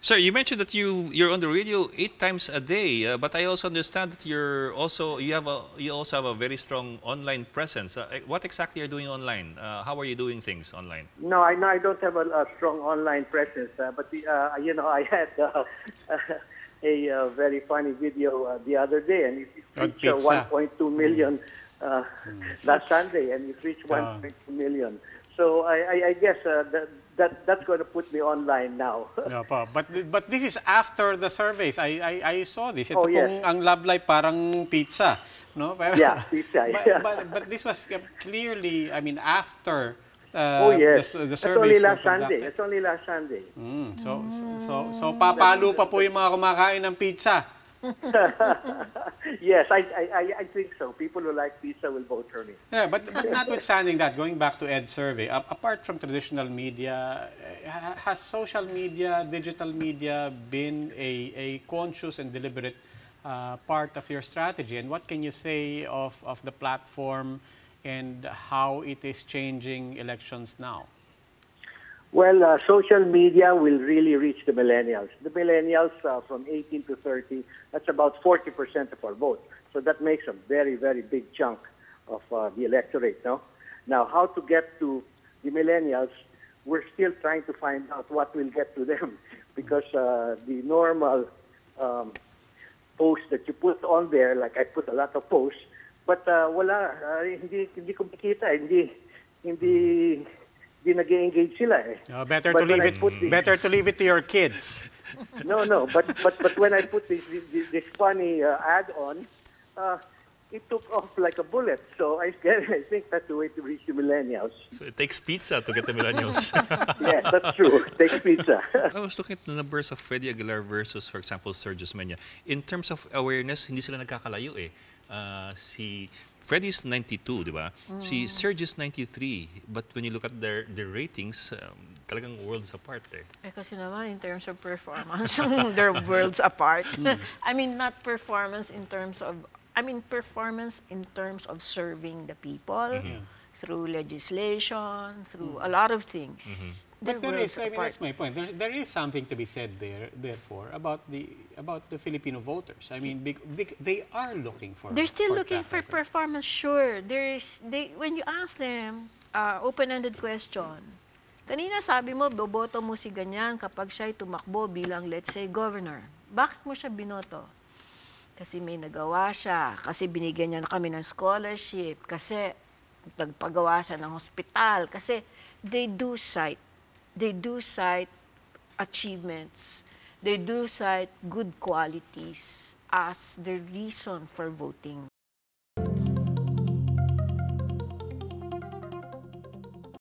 Sir, you mentioned that you're on the radio 8 times a day, but I also understand that you also have a very strong online presence. What exactly are you doing online? How are you doing things online? No, I don't have a strong online presence, but I had a very funny video the other day, and it On reached pizza. 1.2 million last Sunday, and it reached 1.2 million. So I guess that's going to put me online now. No po. But this is after the surveys. I saw this. Ito Oh, yes. pong ang Love Life parang pizza, no? Pero, Yeah, pizza. Yeah. but this was clearly, I mean, after Oh yes, the it's surveys only were last Sunday. conducted. It's only last Sunday. So papalo pa po yung mga kumakain ng pizza. Yes, I think so. People who like pizza will vote for me. Yeah, but notwithstanding that, going back to Ed's survey, apart from traditional media, has social media, digital media been a conscious and deliberate part of your strategy? And what can you say of the platform and how it is changing elections now? Well, social media will really reach the millennials. The millennials from 18 to 30, that's about 40% of our vote. So that makes a very, very big chunk of the electorate. No? Now, how to get to the millennials, we're still trying to find out what will get to them because the normal posts that you put on there, like I put a lot of posts, but wala, hindi kumikita, hindi nag-engage sila eh. Better But to when leave I it. put the- Better to leave it to your kids. No, but when I put this funny ad on, it took off like a bullet. So I think that's the way to reach the millennials. So it takes pizza to get the millennials. Yes, that's true. Take pizza. I was looking at the numbers of Freddie Aguilar versus, for example, Sergio Mena. In terms of awareness, hindi sila nagkakalayo eh. Si Freddie's 92, di ba? Si Sergio's 93. But when you look at their ratings, talagang worlds apart eh. Kasi naman, in terms of performance, they're worlds apart. I mean, not performance in terms of, performance in terms of serving the people through legislation, through a lot of things. They're But there worlds is, I mean, apart. that's my point. There is something to be said therefore, about the Filipino voters. I mean, they are looking for. They're still looking track for record. performance, sure. When you ask them, open-ended question, kanina sabi mo, boboto mo si ganyan kapag siya'y tumakbo bilang, let's say, governor. Bakit mo siya binoto? Kasi may nagawa siya, kasi binigyan niya na kami ng scholarship, kasi nagpagawa siya ng hospital, kasi they do cite achievements, they do cite good qualities as the reason for voting